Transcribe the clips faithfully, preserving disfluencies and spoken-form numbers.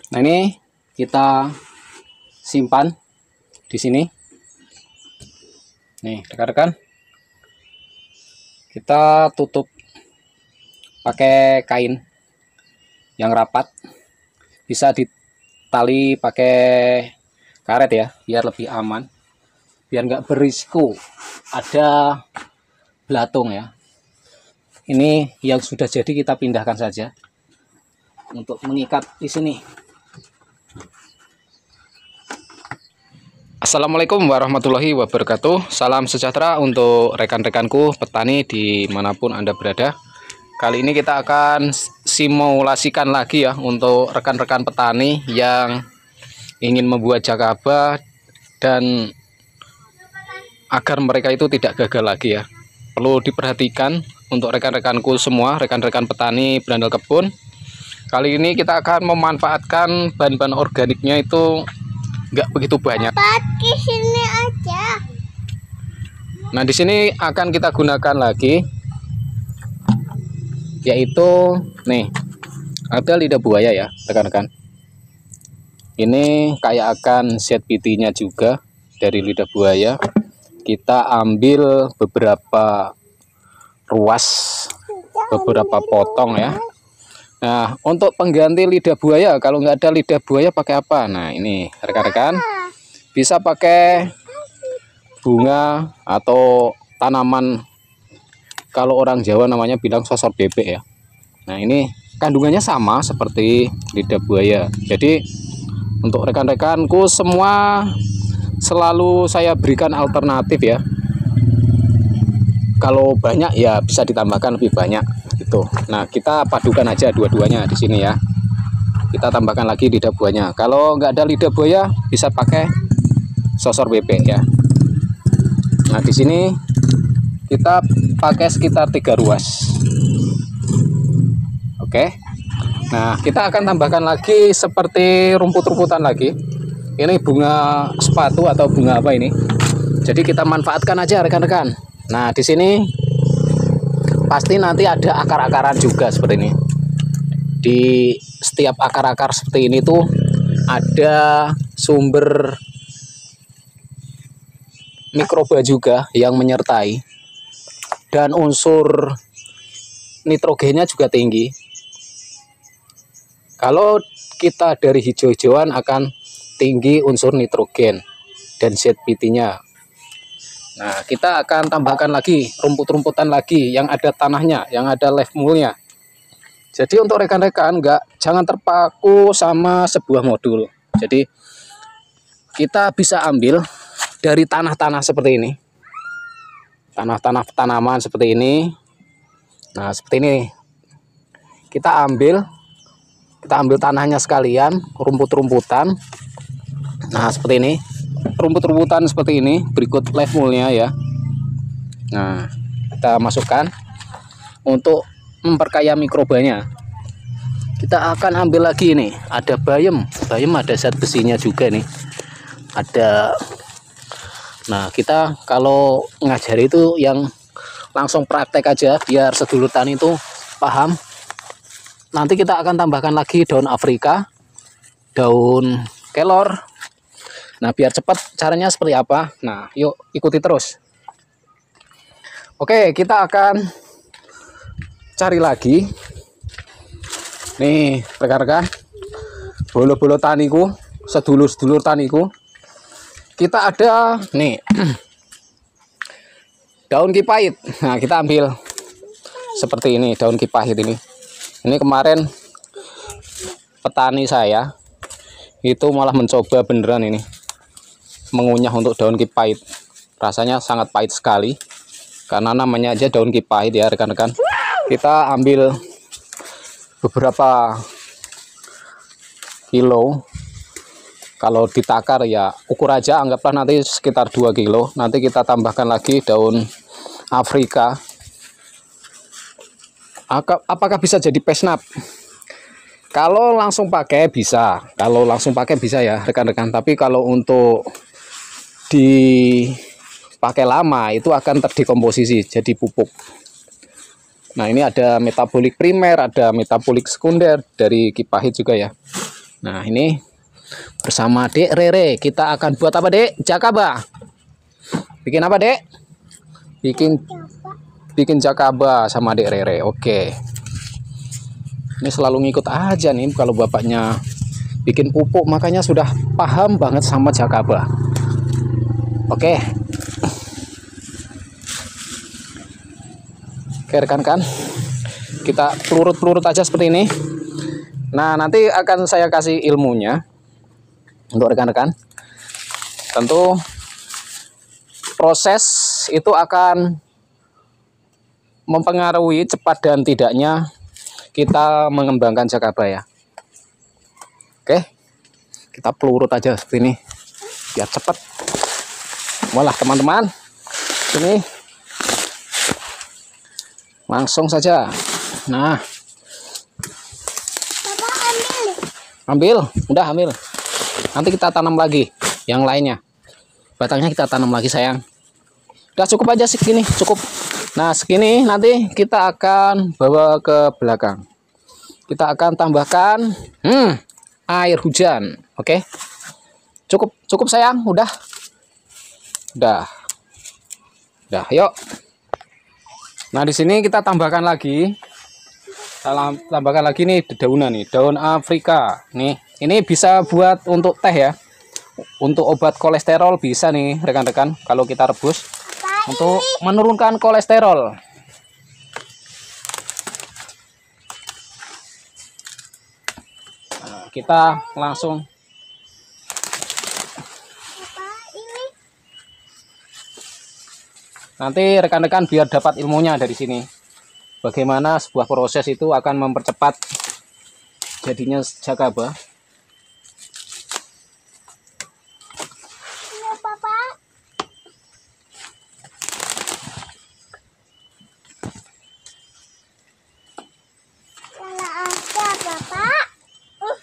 Nah, ini kita simpan di sini. Nih, rekan-rekan. Kita tutup pakai kain yang rapat. Bisa ditali pakai karet ya, biar lebih aman. Biar nggak berisiko ada belatung ya. Ini yang sudah jadi kita pindahkan saja untuk mengikat di sini. Assalamualaikum warahmatullahi wabarakatuh. Salam sejahtera untuk rekan-rekanku petani dimanapun Anda berada. Kali ini kita akan simulasikan lagi ya untuk rekan-rekan petani yang ingin membuat jakaba dan agar mereka itu tidak gagal lagi ya. Perlu diperhatikan untuk rekan-rekanku semua, rekan-rekan petani berandal kebun. Kali ini kita akan memanfaatkan bahan-bahan organiknya itu nggak begitu banyak. Di sini aja. Nah, di sini akan kita gunakan lagi, yaitu nih ada lidah buaya ya, rekan-rekan. Ini kayak akan Z P T-nya juga dari lidah buaya. Kita ambil beberapa ruas, beberapa potong ya. Nah, untuk pengganti lidah buaya, kalau nggak ada lidah buaya pakai apa? Nah, ini rekan-rekan bisa pakai bunga atau tanaman, kalau orang Jawa namanya bilang sosor bebek ya. Nah, ini kandungannya sama seperti lidah buaya. Jadi untuk rekan-rekanku semua selalu saya berikan alternatif ya. Kalau banyak ya bisa ditambahkan lebih banyak gitu. Nah, kita padukan aja dua-duanya di sini ya. Kita tambahkan lagi lidah buayanya. Kalau nggak ada lidah buaya bisa pakai sosor bebek ya. Nah, di sini kita pakai sekitar tiga ruas. Oke. Nah, kita akan tambahkan lagi seperti rumput-rumputan lagi. Ini bunga sepatu atau bunga apa ini? Jadi kita manfaatkan aja rekan-rekan. Nah, di sini pasti nanti ada akar-akaran juga seperti ini. Di setiap akar-akar seperti ini tuh ada sumber mikroba juga yang menyertai, dan unsur nitrogennya juga tinggi. Kalau kita dari hijau-hijauan akan tinggi unsur nitrogen dan Z P T-nya. Nah, kita akan tambahkan lagi rumput-rumputan lagi yang ada tanahnya, yang ada leaf mold-nya. Jadi untuk rekan-rekan enggak, jangan terpaku sama sebuah modul. Jadi kita bisa ambil dari tanah-tanah seperti ini. Tanah-tanah tanaman seperti ini. Nah, seperti ini. Kita ambil kita ambil tanahnya sekalian, rumput-rumputan. Nah, seperti ini. Rumput-rumputan seperti ini, berikut leaf mold-nya ya. Nah, kita masukkan untuk memperkaya mikrobanya. Kita akan ambil lagi nih, ada bayam. Bayam ada zat besinya juga nih. Ada. Nah, kita kalau ngajari itu yang langsung praktek aja biar sedulur tani itu paham. Nanti kita akan tambahkan lagi daun Afrika, daun kelor. Nah, biar cepat caranya seperti apa? Nah, yuk ikuti terus. Oke, kita akan cari lagi. Nih, rekan-rekan, bolo-bolo taniku, sedulur-sedulur taniku. Kita ada nih daun kipahit. Nah, kita ambil seperti ini, daun kipahit ini. Ini kemarin petani saya itu malah mencoba beneran ini, mengunyah untuk daun kipahit. Rasanya sangat pahit sekali karena namanya aja daun kipahit ya rekan-rekan. Kita ambil beberapa kilo. Kalau ditakar ya ukur aja, anggaplah nanti sekitar dua kilo. Nanti kita tambahkan lagi daun Afrika. Apakah bisa jadi pesnap? Kalau langsung pakai bisa, kalau langsung pakai bisa ya rekan-rekan. Tapi kalau untuk dipakai lama itu akan terdekomposisi jadi pupuk. Nah, ini ada metabolik primer, ada metabolik sekunder dari kipahit juga ya. Nah, ini bersama Dek Rere kita akan buat apa, Dek? Jakaba. Bikin apa, Dek? Bikin bikin jakaba sama Dek Rere. Oke. Ini selalu ngikut aja nih kalau bapaknya bikin pupuk, makanya sudah paham banget sama jakaba. Oke. Oke, rekan-rekan. Kita pelurut-pelurut aja seperti ini. Nah, nanti akan saya kasih ilmunya untuk rekan-rekan. Tentu proses itu akan mempengaruhi cepat dan tidaknya kita mengembangkan jakaba ya. Oke, kita pelurut aja seperti ini biar cepat. Walah teman-teman, ini langsung saja. Nah, Papa ambil. ambil, udah ambil. Nanti kita tanam lagi yang lainnya. Batangnya kita tanam lagi sayang. Udah cukup aja segini, cukup. Nah, segini nanti kita akan bawa ke belakang. Kita akan tambahkan hmm, air hujan. Oke. Cukup, cukup sayang, udah. Udah. Udah, yuk. Nah, di sini kita tambahkan lagi. Kita tambahkan lagi nih dedaunan nih, daun Afrika. Nih, ini bisa buat untuk teh ya. Untuk obat kolesterol bisa nih, rekan-rekan, kalau kita rebus untuk menurunkan kolesterol. Nah, kita langsung nanti rekan-rekan biar dapat ilmunya dari sini. Bagaimana sebuah proses itu akan mempercepat jadinya jakaba. Ini Papa. Salah aja Papa. Uh.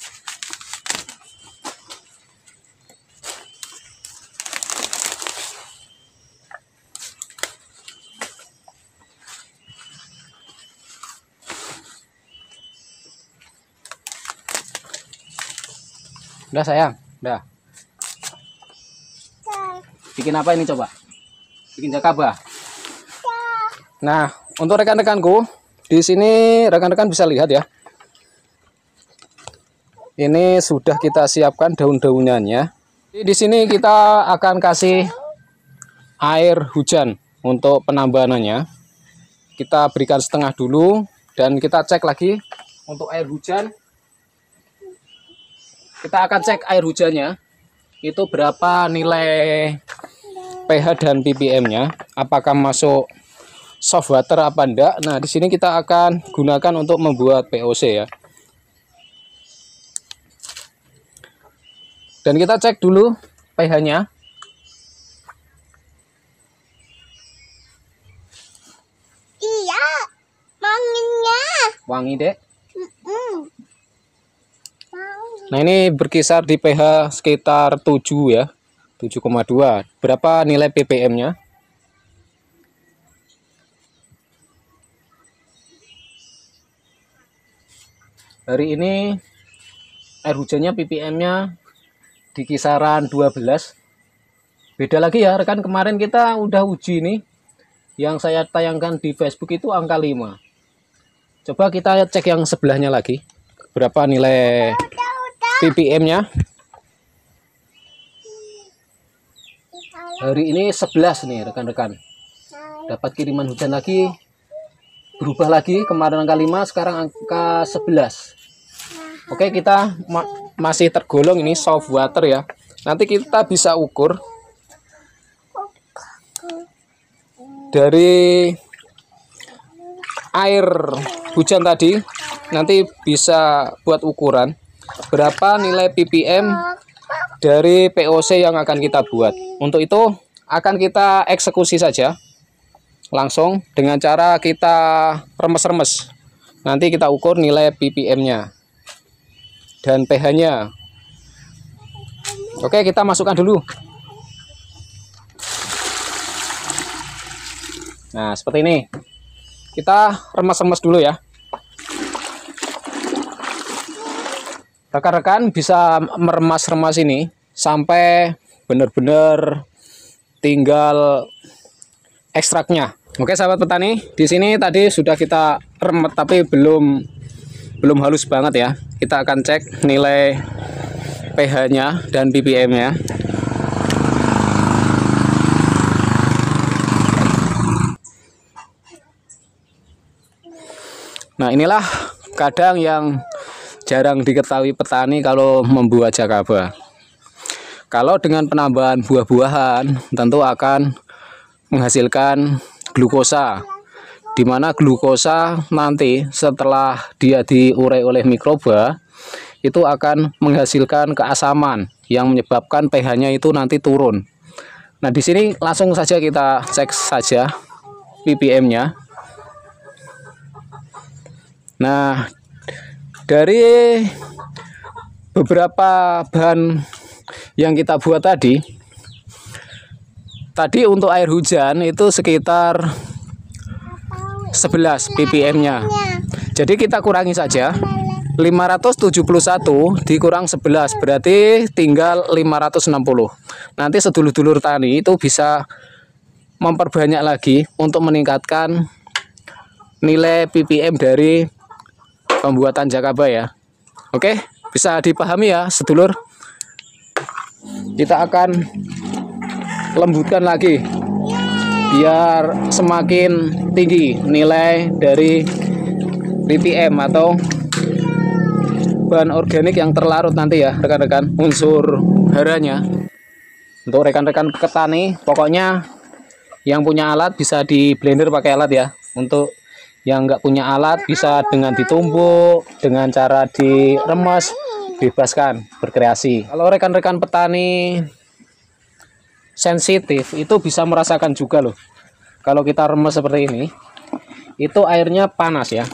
Udah sayang, udah. Bikin apa ini coba? Bikin jakaba. Nah, untuk rekan-rekanku, di sini rekan-rekan bisa lihat ya. Ini sudah kita siapkan daun-daunannya. Di sini kita akan kasih air hujan untuk penambahannya. Kita berikan setengah dulu dan kita cek lagi untuk air hujan. Kita akan cek air hujannya itu berapa nilai pH dan ppm-nya, apakah masuk soft water apa enggak. Nah, di sini kita akan gunakan untuk membuat P O C ya. Dan kita cek dulu pH-nya. Iya, wanginya. Wangi, Dek. Mm-mm. Nah, ini berkisar di pH sekitar tujuh ya. tujuh koma dua. Berapa nilai ppm-nya? Hari ini air hujannya ppm-nya di kisaran dua belas. Beda lagi ya, rekan, kemarin kita udah uji nih. Yang saya tayangkan di Facebook itu angka lima. Coba kita cek yang sebelahnya lagi. Berapa nilai ppm-nya? Hari ini sebelas nih rekan-rekan. Dapat kiriman hujan lagi. Berubah lagi, kemarin angka lima, sekarang angka sebelas. Oke, kita ma masih tergolong ini soft water ya. Nanti kita bisa ukur dari air hujan tadi. Nanti bisa buat ukuran berapa nilai ppm dari P O C yang akan kita buat. Untuk itu akan kita eksekusi saja langsung dengan cara kita remes-remes. Nanti kita ukur nilai ppm-nya dan pH-nya. Oke, kita masukkan dulu. Nah, seperti ini. Kita remes-remes dulu ya. rekan-rekan bisa meremas-remas ini sampai benar-benar tinggal ekstraknya. Oke sahabat petani, di sini tadi sudah kita remet tapi belum belum halus banget ya. Kita akan cek nilai pH-nya dan ppm-nya. Nah, inilah kadang yang jarang diketahui petani kalau membuat jakaba. Kalau dengan penambahan buah-buahan tentu akan menghasilkan glukosa, di mana glukosa nanti setelah dia diurai oleh mikroba itu akan menghasilkan keasaman yang menyebabkan pH-nya itu nanti turun. Nah, di sini langsung saja kita cek saja ppm-nya. Nah, dari beberapa bahan yang kita buat tadi, tadi untuk air hujan itu sekitar sebelas ppm-nya. Jadi kita kurangi saja. lima ratus tujuh puluh satu dikurang sebelas berarti tinggal lima ratus enam puluh. Nanti sedulur-dulur tani itu bisa memperbanyak lagi untuk meningkatkan nilai ppm dari pembuatan jakaba ya. Oke, bisa dipahami ya sedulur. Kita akan lembutkan lagi biar semakin tinggi nilai dari ppm atau bahan organik yang terlarut nanti ya rekan-rekan, unsur haranya. Untuk rekan-rekan petani, pokoknya yang punya alat bisa di blender pakai alat ya. Untuk yang nggak punya alat bisa dengan ditumbuk, dengan cara diremes, bebaskan berkreasi. Kalau rekan-rekan petani sensitif itu bisa merasakan juga loh. Kalau kita remes seperti ini, itu airnya panas ya.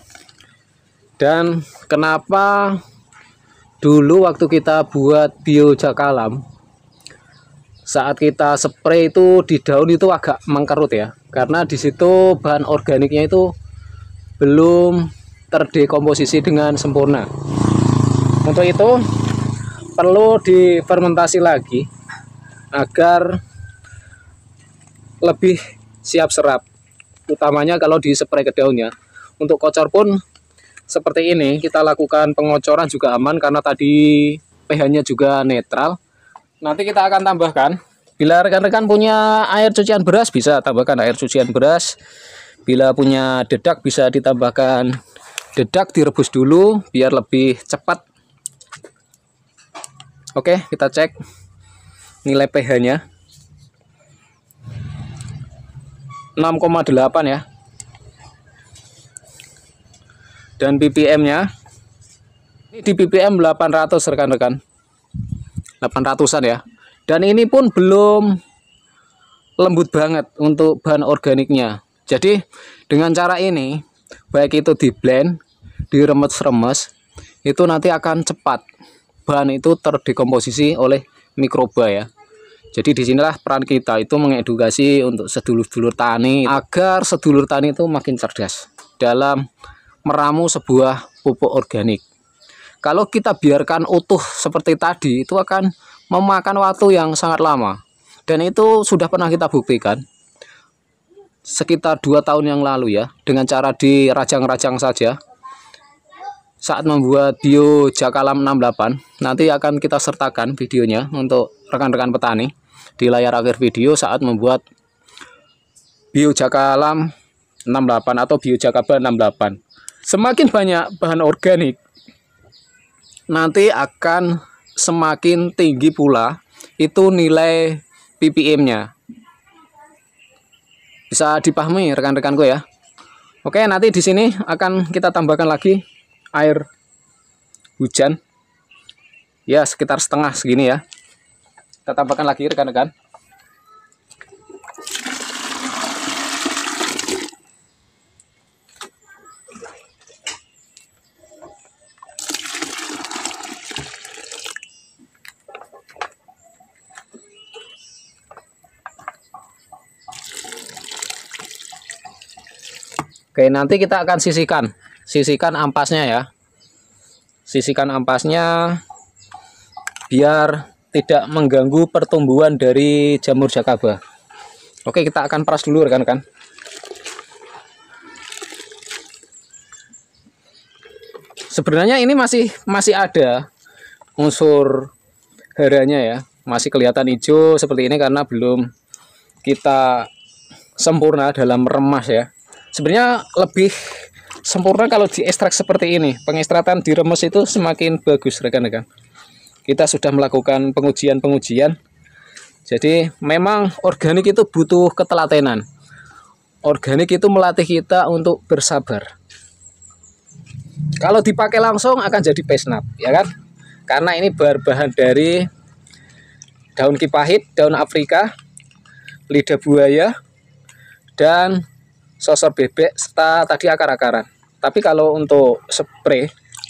Dan kenapa dulu waktu kita buat biojakalam, saat kita spray itu di daun itu agak mengkerut ya, karena di situ bahan organiknya itu belum terdekomposisi dengan sempurna. Untuk itu perlu difermentasi lagi agar lebih siap serap, utamanya kalau di spray ke daunnya. Untuk kocor pun seperti ini, kita lakukan pengocoran juga aman karena tadi pH-nya juga netral. Nanti kita akan tambahkan, bila rekan-rekan punya air cucian beras bisa tambahkan air cucian beras. Bila punya dedak bisa ditambahkan dedak, direbus dulu biar lebih cepat. Oke, kita cek nilai pH-nya enam koma delapan ya. Dan ppm-nya ini di ppm delapan ratus rekan-rekan, delapan ratusan ya. Dan ini pun belum lembut banget untuk bahan organiknya. Jadi dengan cara ini, baik itu di blend, diremes-remes, itu nanti akan cepat bahan itu terdekomposisi oleh mikroba ya. Jadi disinilah peran kita itu mengedukasi untuk sedulur-dulur tani agar sedulur tani itu makin cerdas dalam meramu sebuah pupuk organik. Kalau kita biarkan utuh seperti tadi, itu akan memakan waktu yang sangat lama. Dan itu sudah pernah kita buktikan sekitar dua tahun yang lalu ya, dengan cara dirajang-rajang saja. Saat membuat biojakalam enam puluh delapan, nanti akan kita sertakan videonya untuk rekan-rekan petani di layar akhir video saat membuat biojakalam enam puluh delapan atau biojakaba enam puluh delapan. Semakin banyak bahan organik, nanti akan semakin tinggi pula itu nilai ppm-nya. Bisa dipahami rekan-rekanku ya. Oke, nanti di sini akan kita tambahkan lagi air hujan. Ya, sekitar setengah segini ya. Kita tambahkan lagi rekan-rekan. Oke, nanti kita akan sisihkan, sisihkan ampasnya ya, sisihkan ampasnya biar tidak mengganggu pertumbuhan dari jamur jakaba. Oke, kita akan peras dulu rekan-rekan. Sebenarnya ini masih masih ada unsur haranya ya, masih kelihatan hijau seperti ini karena belum kita sempurna dalam remas ya. Sebenarnya lebih sempurna kalau diekstrak seperti ini. Pengekstrakan diremes itu semakin bagus rekan-rekan. Kita sudah melakukan pengujian-pengujian. Jadi memang organik itu butuh ketelatenan. Organik itu melatih kita untuk bersabar. Kalau dipakai langsung akan jadi pesnap, ya kan? Karena ini berbahan dari daun kipahit, daun Afrika, lidah buaya, dan sosor bebek serta tadi akar-akaran. Tapi kalau untuk spray,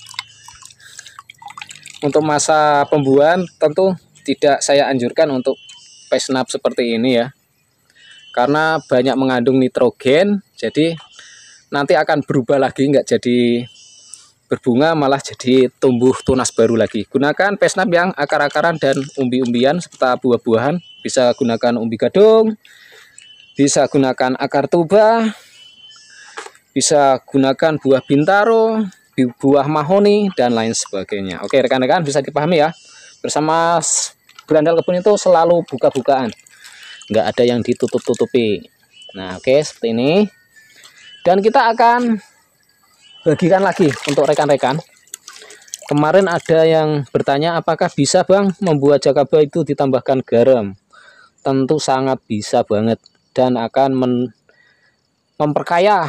untuk masa pembuahan tentu tidak saya anjurkan untuk pesnap seperti ini ya. Karena banyak mengandung nitrogen, jadi nanti akan berubah lagi, nggak jadi berbunga, malah jadi tumbuh tunas baru lagi. Gunakan pesnap yang akar-akaran dan umbi-umbian serta buah-buahan. Bisa gunakan umbi gadung, bisa gunakan akar tuba, bisa gunakan buah bintaro, buah mahoni, dan lain sebagainya. Oke rekan-rekan, bisa dipahami ya. Bersama berandal kebun itu selalu buka-bukaan, nggak ada yang ditutup-tutupi. Nah oke, seperti ini. Dan kita akan bagikan lagi untuk rekan-rekan. Kemarin ada yang bertanya apakah bisa bang membuat jakaba itu ditambahkan garam. Tentu sangat bisa banget dan akan men memperkaya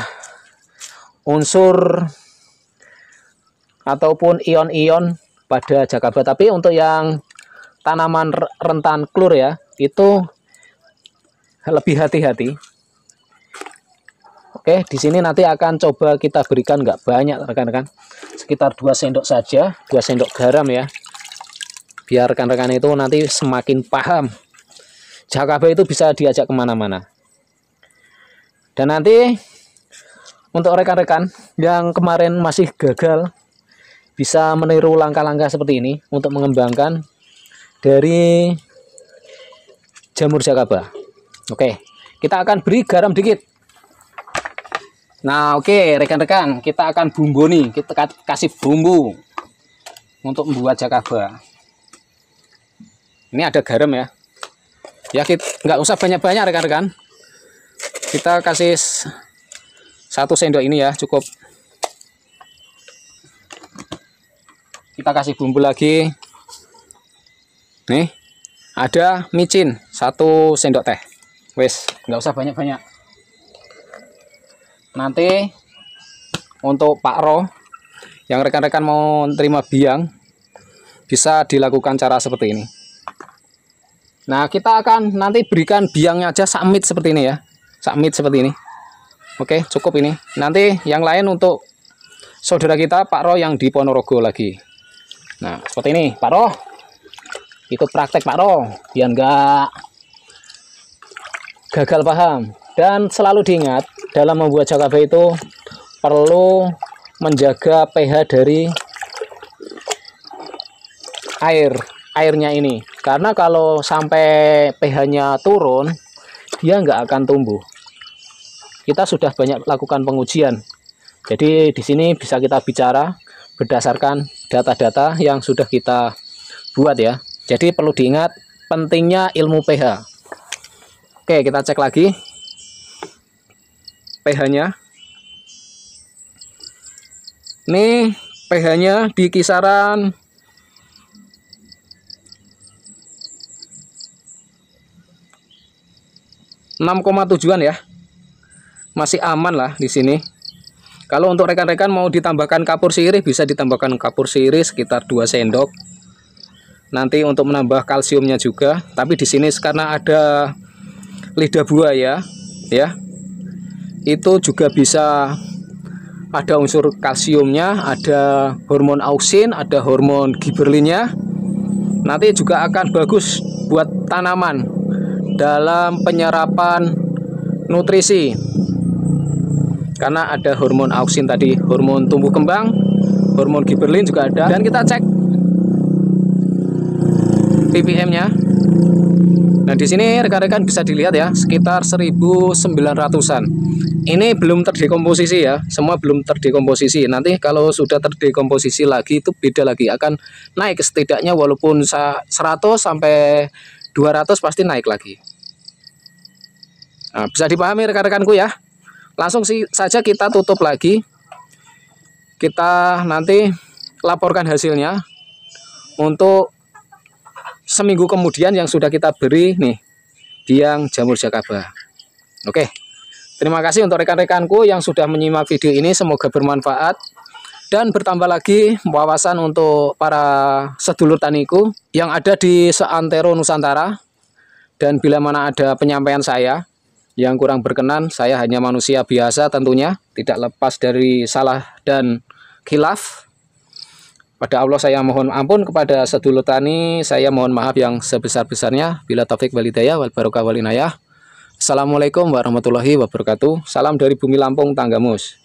unsur ataupun ion-ion pada jakaba. Tapi untuk yang tanaman rentan klur ya, itu lebih hati-hati. Oke, di sini nanti akan coba kita berikan nggak banyak rekan-rekan, sekitar dua sendok saja, dua sendok garam ya, biar rekan-rekan itu nanti semakin paham jakaba itu bisa diajak kemana-mana. Dan nanti untuk rekan-rekan yang kemarin masih gagal, bisa meniru langkah-langkah seperti ini untuk mengembangkan dari jamur jakaba. Oke, kita akan beri garam dikit. Nah oke rekan-rekan, kita akan bumbu nih, kita kasih bumbu untuk membuat jakaba. Ini ada garam ya, ya kita nggak usah banyak-banyak rekan-rekan, kita kasih satu sendok ini ya cukup. Kita kasih bumbu lagi, nih ada micin satu sendok teh, wes nggak usah banyak-banyak. Nanti untuk Pak Ro yang rekan-rekan mau terima biang bisa dilakukan cara seperti ini. Nah kita akan nanti berikan biangnya aja sakmit seperti ini ya, sakmit seperti ini. Oke cukup ini. Nanti yang lain untuk saudara kita Pak Ro yang di Ponorogo lagi. Nah seperti ini Pak Ro, ikut praktek Pak Ro biar enggak gagal paham. Dan selalu diingat dalam membuat jakaba itu perlu menjaga pH dari air airnya ini, karena kalau sampai pH-nya turun dia nggak akan tumbuh. Kita sudah banyak lakukan pengujian, jadi di sini bisa kita bicara berdasarkan data-data yang sudah kita buat ya. Jadi perlu diingat pentingnya ilmu pH. Oke kita cek lagi pH-nya. Nih pH-nya di kisaran enam koma tujuh-an ya. Masih aman lah di sini. Kalau untuk rekan-rekan mau ditambahkan kapur sirih, bisa ditambahkan kapur sirih sekitar dua sendok. Nanti untuk menambah kalsiumnya juga. Tapi di sini karena ada lidah buaya ya, itu juga bisa ada unsur kalsiumnya, ada hormon auksin, ada hormon giberlinnya. Nanti juga akan bagus buat tanaman dalam penyerapan nutrisi, karena ada hormon auksin tadi, hormon tumbuh kembang, hormon giberlin juga ada. Dan kita cek ppm-nya. Nah, di sini rekan-rekan bisa dilihat ya, sekitar seribu sembilan ratusan. Ini belum terdekomposisi ya, semua belum terdekomposisi. Nanti kalau sudah terdekomposisi lagi itu beda lagi, akan naik setidaknya walaupun seratus sampai dua ratus pasti naik lagi. Nah, bisa dipahami rekan-rekanku ya. Langsung sih saja kita tutup lagi. Kita nanti laporkan hasilnya untuk seminggu kemudian yang sudah kita beri nih biang jamur jakaba. Oke, terima kasih untuk rekan-rekanku yang sudah menyimak video ini, semoga bermanfaat dan bertambah lagi wawasan untuk para sedulur taniku yang ada di seantero Nusantara. Dan bila mana ada penyampaian saya yang kurang berkenan, saya hanya manusia biasa tentunya, tidak lepas dari salah dan khilaf. Pada Allah saya mohon ampun, kepada sedulur tani saya mohon maaf yang sebesar-besarnya. Bila taufik wal hidayah wal barokah wal inayah. Assalamualaikum warahmatullahi wabarakatuh. Salam dari Bumi Lampung, Tanggamus.